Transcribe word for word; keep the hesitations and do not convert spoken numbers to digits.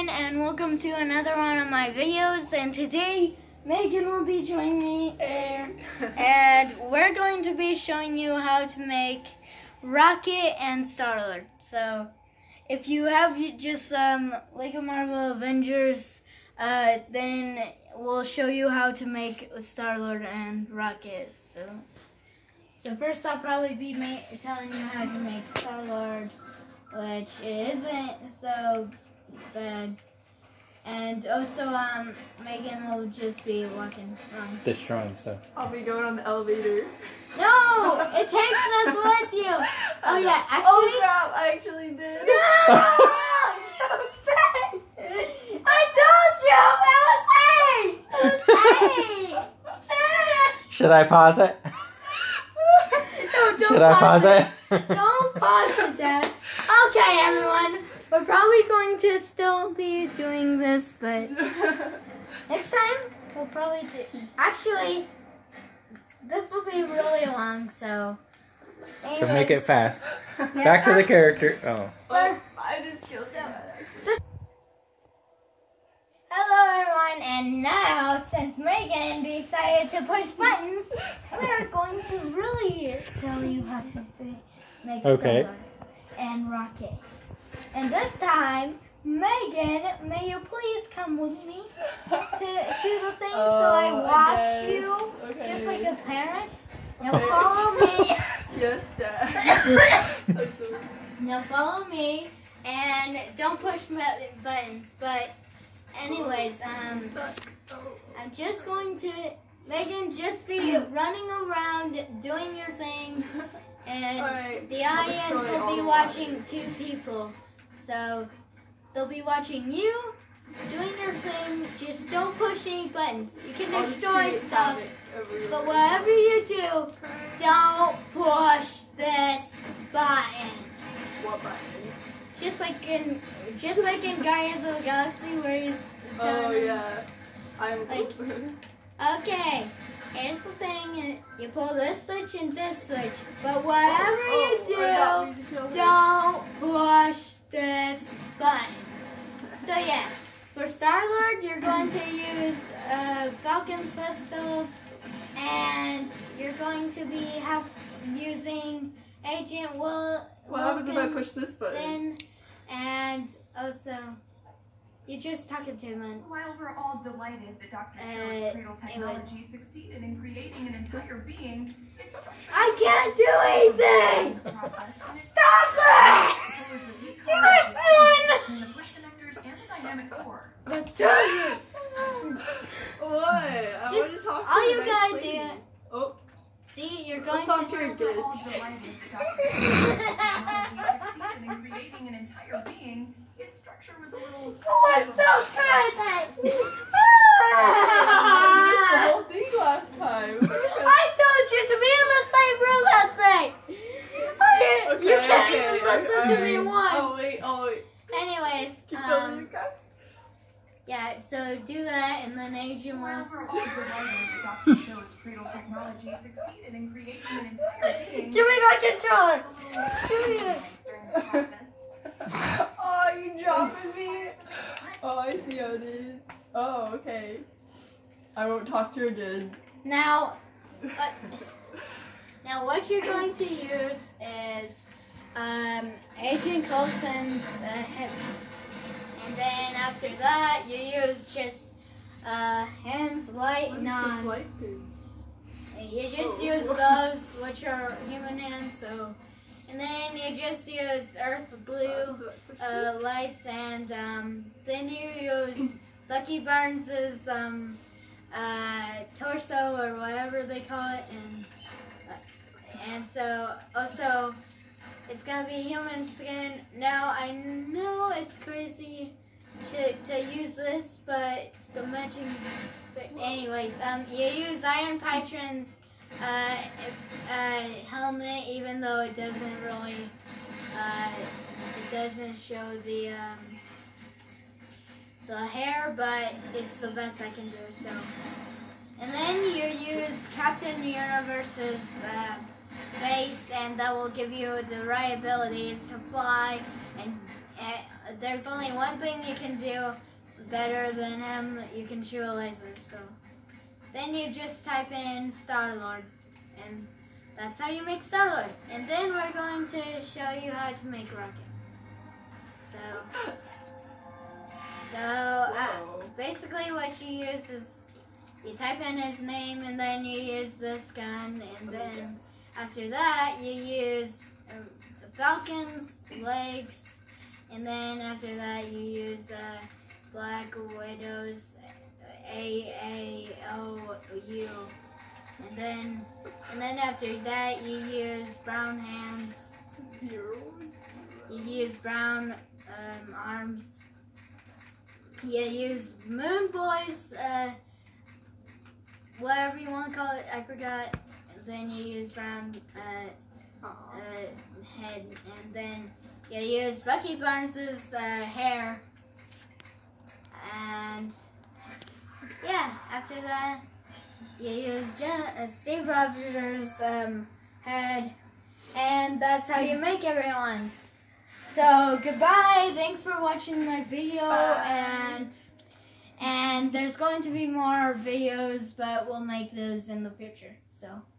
everyone, and welcome to another one of my videos. And today Megan will be joining me, and, and we're going to be showing you how to make Rocket and Star-Lord. So if you have just um, Lego Marvel Avengers, uh, then we'll show you how to make Star-Lord and Rocket. So, so first I'll probably be ma telling you how to make Star-Lord, which isn't so bad. And also, um, Megan will just be walking around. Destroying stuff. I'll be going on the elevator. No! It takes us with you! Oh yeah, actually... Oh crap, I actually did. No! I told you! I was saying! Should I pause it? No, don't Should I pause it? it? Don't pause it, Dad. Okay, everyone. We're probably going to still be doing this, but next time we'll probably do... Actually, this will be really long, so... Anyways. So make it fast. Yeah. Back to the character. Oh. Oh, I just killed so, this... Hello, everyone, and now, since Megan decided to push buttons, we're going to really tell you how to make Okay. Star-Lord and Rocket. And this time, Megan, may you please come with me to, to the thing oh, so I watch I you, okay. just like a parent. Now follow me. Yes, Dad. Now follow me, and don't push buttons. But anyways, um, I'm just going to, Megan, just be running around, doing your thing, and right. the audience will be watching two people. So they'll be watching you, doing your thing. Just don't push any buttons. You can destroy stuff, but whatever you do, don't push this button. What button? Just like in, just like in Guardians of the Galaxy, where he's. Oh yeah, I'm. Like, okay, here's the thing: you pull this switch and this switch, but whatever oh, you oh, do, don't push this button. So yeah, for Star-Lord, you're going to use uh, Falcon's pistols, and you're going to be have, using Agent Will. What happens if I push this button? And also, you're just talking to him. And, While we're all delighted that Doctor Uh, Sho's cradle technology anyways. succeeded in creating an entire being, its structure I can't do anything! the process and its Stop it! You are between the push connectors and the dynamic core. But tell you, What? I want to just talk to all the you nice gotta lady. do. Oh, See, you're let's going talk to. to her While we're all good. delighted that Doctor Sho's technology succeeded in creating an entire being, its structure was a little. Oh, I'm so tired. You missed the whole thing last time. I told you to be in the same room as me. I, Okay, you can't okay, even listen to me alright. once. Oh wait, oh wait. Anyways, Keep going, um, Luca. yeah. So do that, and then Agent While was. we're all delighted that Doctor Sho's cradle technology succeeded in creating an entire being. Give me that controller. Give me it. Oh, you dropping me? Oh, I see how it is. Oh, okay. I won't talk to you again. Now, uh, now what you're going to use is um, Agent Coulson's uh, hips, and then after that you use just uh, hands light What is non. this light do? You just Oh. use those, which are human hands. So, and then you just use Earth blue uh, lights, and um, then you use Lucky Barnes's um, uh, torso or whatever they call it, and uh, and so also it's gonna be human skin. Now I know it's crazy to to use this, but the matching. But anyways, um, you use Iron Patron's uh, uh, helmet, even though it doesn't really uh, it doesn't show the um, the hair, but it's the best I can do. So, and then you use Captain Universe's uh, base, and that will give you the right abilities to fly and there's only one thing you can do better than him. You can shoot a laser. So then you just type in Star-Lord, and that's how you make Star-Lord. And then we're going to show you how to make Rocket. So, so uh, basically what you use is you type in his name, and then you use this gun, and then after that you use uh, Falcon's legs, and then after that you use uh, Black Widow's A A O U, and then and then after that you use Brown Hands, you use Brown um, Arms, you use Moon Boy's, uh, whatever you want to call it, I forgot, and then you use Brown uh, uh, Head, and then you use Bucky Barnes's uh, hair, and yeah, after that, you use Jen- uh, Steve Rogers' um, head, and that's how you make everyone. So goodbye. Thanks for watching my video, and and there's going to be more videos, but we'll make those in the future. So.